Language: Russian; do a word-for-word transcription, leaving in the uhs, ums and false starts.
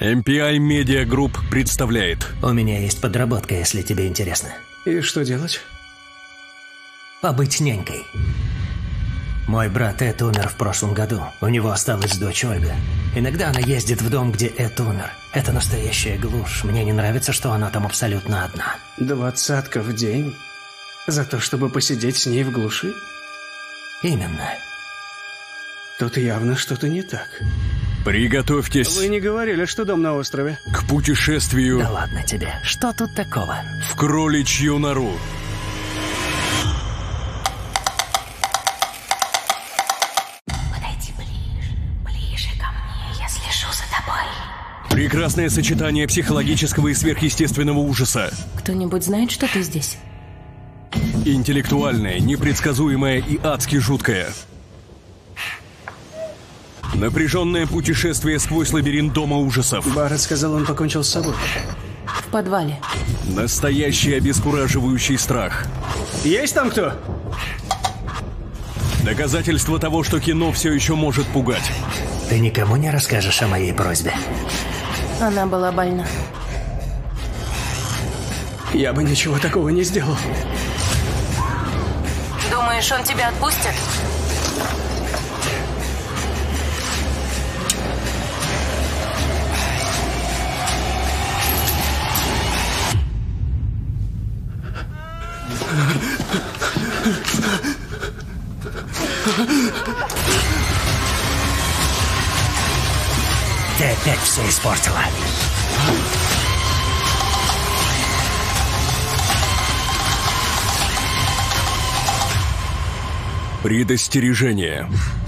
эм пи ай Media Group представляет. У меня есть подработка, если тебе интересно. И что делать? Побыть нянькой. Мой брат Эд умер в прошлом году. У него осталась дочь Ольга. Иногда она ездит в дом, где Эд умер. Это настоящая глушь. Мне не нравится, что она там абсолютно одна. Двадцатка в день? За то, чтобы посидеть с ней в глуши? Именно. Тут явно что-то не так. Приготовьтесь. Вы не говорили, что дом на острове? К путешествию. Да ладно тебе. Что тут такого? В кроличью нору. Подойди ближе, ближе ко мне, я слежу за тобой. Прекрасное сочетание психологического и сверхъестественного ужаса. Кто-нибудь знает, что ты здесь? Интеллектуальное, непредсказуемое и адски жуткое. Напряженное путешествие сквозь лабиринт дома ужасов. Барретт сказал, он покончил с собой. В подвале. Настоящий обескураживающий страх. Есть там кто? Доказательство того, что кино все еще может пугать. Ты никому не расскажешь о моей просьбе? Она была больна. Я бы ничего такого не сделал. Думаешь, он тебя отпустит? Ты опять все испортила. Предостережение.